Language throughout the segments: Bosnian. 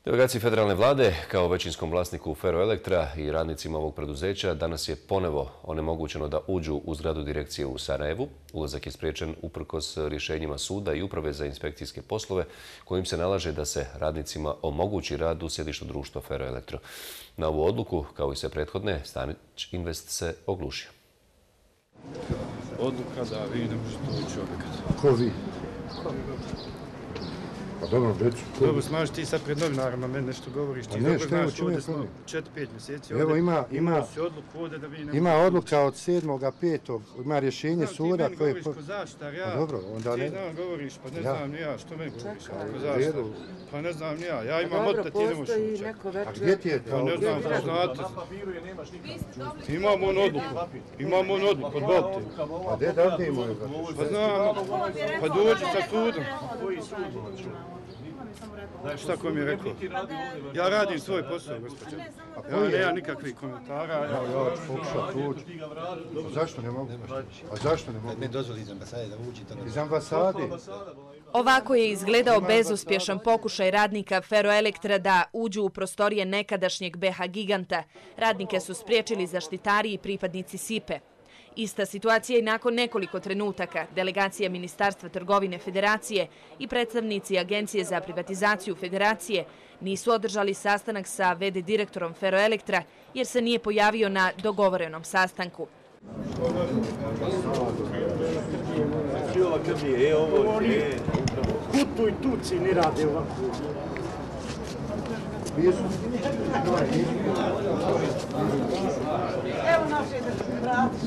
Delegaciji federalne vlade, kao većinskom vlasniku Ferroelektra i radnicima ovog preduzeća, danas je ponovo onemogućeno da uđu u zgradu direkcije u Sarajevu. Ulazak je spriječen uprkos rješenjima suda i uprave za inspekcijske poslove, kojim se nalaže da se radnicima omogući rad u sjedištu društva Ferroelektro. Na ovu odluku, kao i sve prethodne, Stanić Invest se oglušio. Odluka da vi ne možete ući u objekat. Ko vi? Pa dobro, reći. Dobro, smaš ti sad pred novinarima, meni nešto govoriš. Ti dobro znaš ovdje smo 4-5 mjeseci ovdje. Evo ima odluka od 7.5. Ima rješenje suda koje... Ti meni govoriš ko zaštitar, ja. Dobro, onda ne... Ti znam govoriš, pa ne znam ni ja, što meni govoriš ko zaštitar. Pa ne znam ni ja, ja imam odta, ti ne možeš ući. A gdje ti je to? Pa ne znam, pa znate. Imamo on odluku, odbavite. A gdje da ti imaju? Pa znam, pa dođi sa sudom. Šta ko mi je rekao? Ja radim svoj posao, gospođo. Ja nemam nikakvih komentara. Ja ću pokušati ući. A zašto ne mogu? Ne dozvoli iz ambasade da uđite. Iz ambasade? Ovako je izgledao bezuspješan pokušaj radnika Ferroelektra da uđu u prostorije nekadašnjeg BH Giganta. Radnike su spriječili zaštitari i pripadnici SIPE. Ista situacija i nakon nekoliko trenutaka. Delegacija Ministarstva trgovine Federacije i predstavnici Agencije za privatizaciju Federacije nisu održali sastanak sa VD direktorom Ferroelektra jer se nije pojavio na dogovorenom sastanku. Kutu i tuci ne rade ovako. Evo naše brati.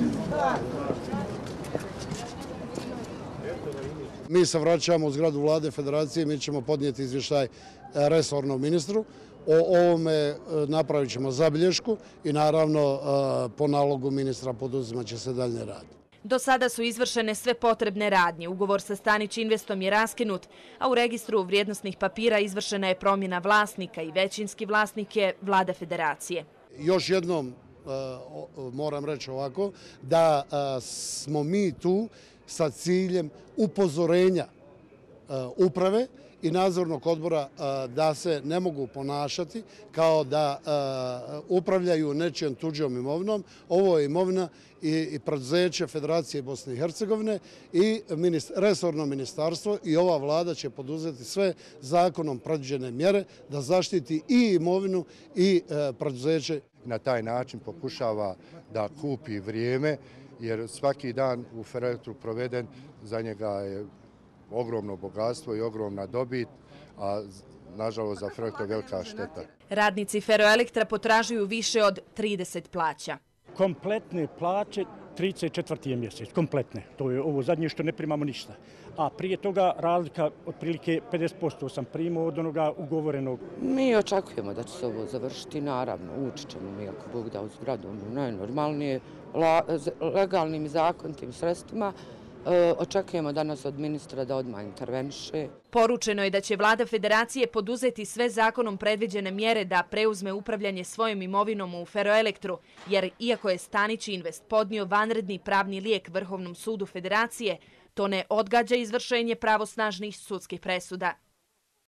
Mi se vraćamo u zgradu vlade Federacije, mi ćemo podnijeti izvještaj resornom ministru. O ovome napravit ćemo zabilješku i naravno po nalogu ministra poduzimat će se daljnje rad. Do sada su izvršene sve potrebne radnje. Ugovor sa Stanić Investom je raskinut, a u registru vrijednosnih papira izvršena je promjena vlasnika i većinski vlasnik je vlada Federacije. Još jednom moram reći ovako, da smo mi tu sa ciljem upozorenja uprave i nadzornog odbora da se ne mogu ponašati kao da upravljaju nečijom tuđom imovinom. Ovo je imovina i preduzeće Federacije Bosne i Hercegovine i resorno ministarstvo i ova vlada će poduzeti sve zakonom predviđene mjere da zaštiti i imovinu i preduzeće. Na taj način pokušava da kupi vrijeme, jer svaki dan u Ferroelektru proveden za njega je ogromno bogatstvo i ogromna dobit, a nažalost za Ferroelektru velika šteta. Radnici Ferroelektra potražuju više od 30 plaća. Kompletne plaće 34. mjesec, kompletne. To je ovo zadnje što ne primamo ništa. A prije toga razlika otprilike 50% sam primao od onoga ugovorenog. Mi očekujemo da će se ovo završiti, naravno, ući ćemo mi ako Bog da u zgradu najnormalnije, legalnim i zakonitim sredstvima. Očekujemo danas od ministra da odmah interveniše. Poručeno je da će vlada Federacije poduzeti sve zakonom predviđene mjere da preuzme upravljanje svojom imovinom u Ferroelektru, jer iako je Stanić Invest podnio vanredni pravni lijek Vrhovnom sudu Federacije, to ne odgađa izvršenje pravosnažnih sudskih presuda.